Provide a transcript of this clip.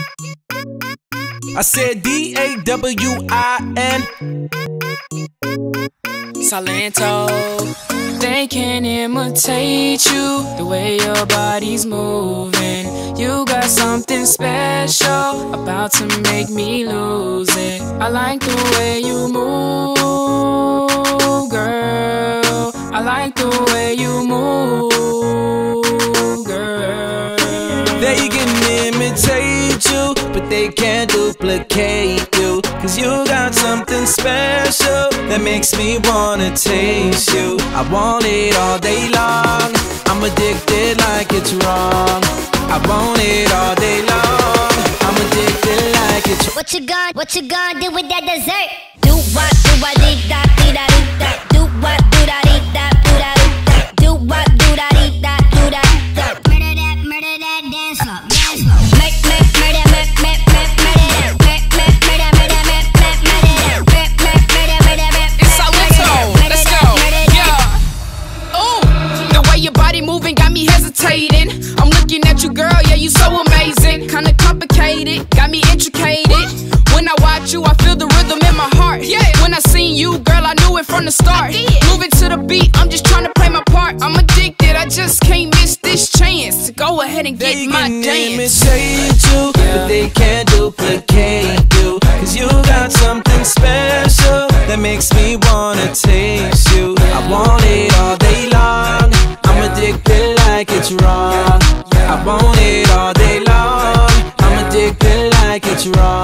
I said D-A-W-I-N. Salento. They can't imitate you, the way your body's moving. You got something special, about to make me lose it. I like the way you move, girl. I like the way you move, girl. They can imitate you, but they can't duplicate you. Cause you got something special that makes me wanna taste you. I want it all day long, I'm addicted like it's wrong. I want it all day long, I'm addicted like it's wrong. What you gonna do with that dessert? Do what, dee da, dee da, dee da. Do what, do da, dee da, do da, dee da. Do what, do da, dee da, do da, da. Murder that, dance floor, dance floor. Make, murder that, murder that. It's Salento. Let's go. Yeah. Ooh, the way your body moving got me hesitating. I'm looking at you, girl. Yeah, you so amazing. Kinda complicated, got me intricated. When I watch you, I feel the rhythm in my heart. Yeah. When I seen you, girl, I knew it from the start. Moving to the beat, I'm just trying to play my part. I'm addicted, I just can't miss this chance to go ahead and get my dance. They can imitate you, but they can't duplicate you. Cause you got something special that makes me wanna taste you. I want it all day long, I'm addicted like it's wrong. I want it all day long, I'm addicted like it's wrong.